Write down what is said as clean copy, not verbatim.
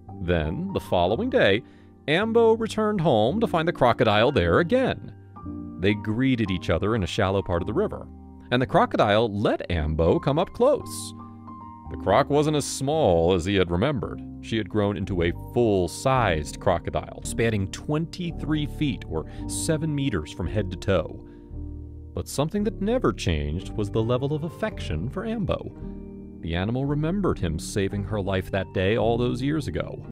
Then, the following day, Ambo returned home to find the crocodile there again. They greeted each other in a shallow part of the river, and the crocodile let Ambo come up close. The croc wasn't as small as he had remembered. She had grown into a full-sized crocodile, spanning 23 feet or 7 meters from head to toe. But something that never changed was the level of affection for Ambo. The animal remembered him saving her life that day all those years ago.